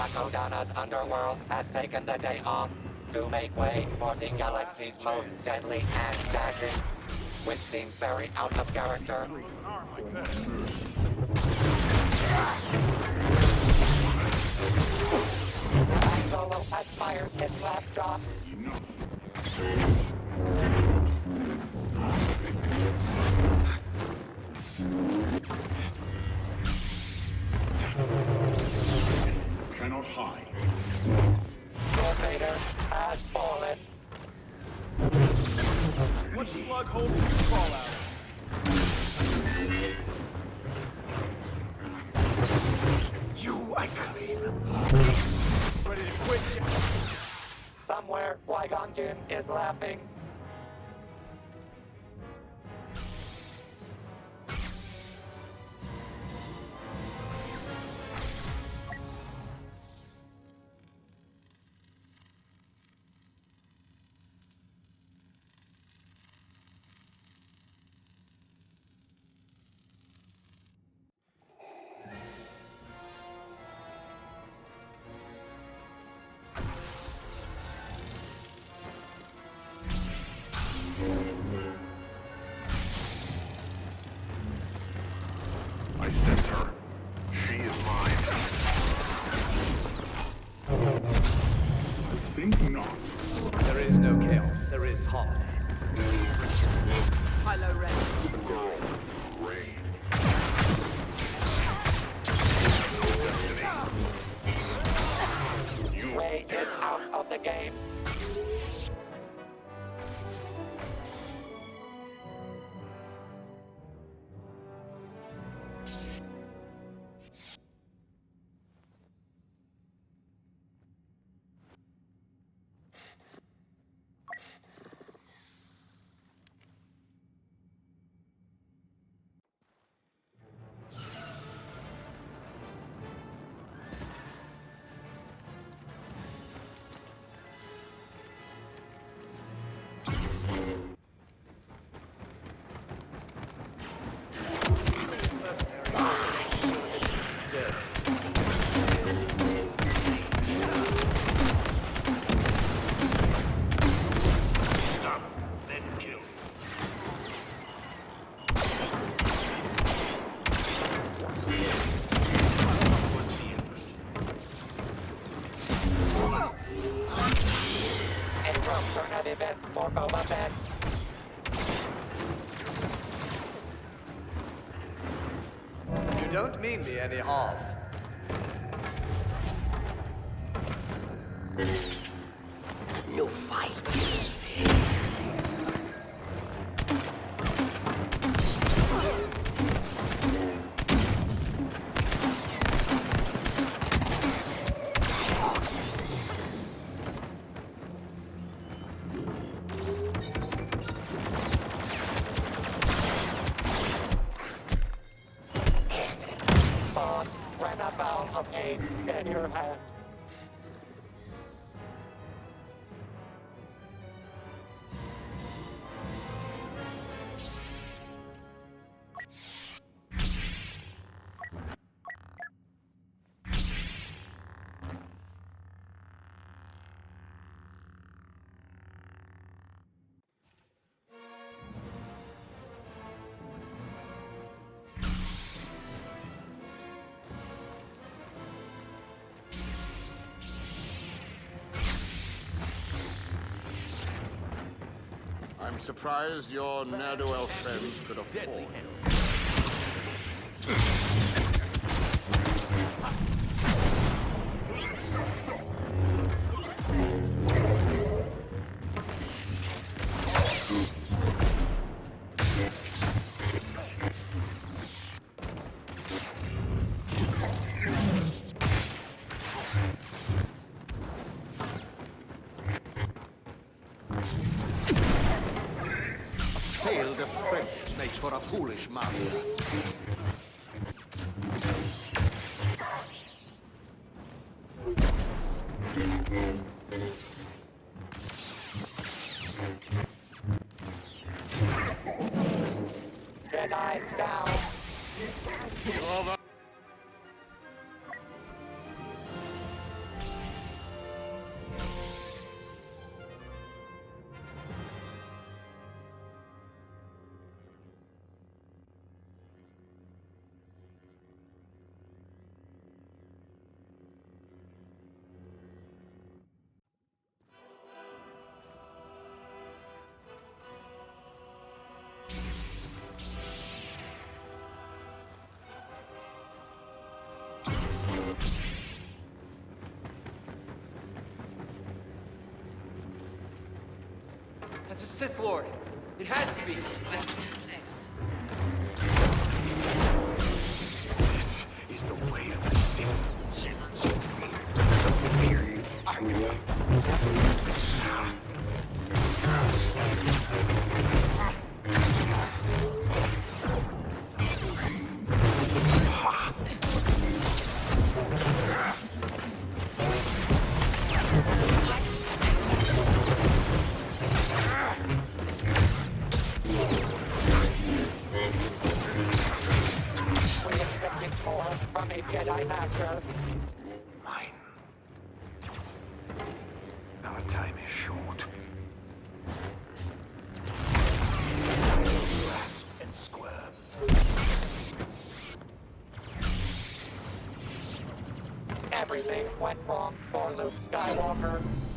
Kodana's underworld has taken the day off to make way for the galaxy's most deadly and dashing, which seems very out of character. Han Solo has fired his last shot. Cannot hide. Your Vader has fallen. What slug hole did you crawl out? You, I claim. Ready to quit? Somewhere, Qui-Gon Jinn is laughing. I sense her. She is mine. I think not. There is no chaos. There is harmony. Kylo Ren. The girl, Rey. No destiny. Rey is out of the game. Turn of events for Boba Fett. You don't mean me any harm. No fight is fair. Boss ran afoul of ace in your hand. I'm surprised your ne'er-do-well friends could afford. Failed apprentice makes for a foolish master. Jedi down. That's a Sith Lord. It has to be. Thanks. This is the way of the Sith. We expected more from a Jedi Master. Mine. Our time is short. Grasp and squirm. Everything went wrong for Luke Skywalker.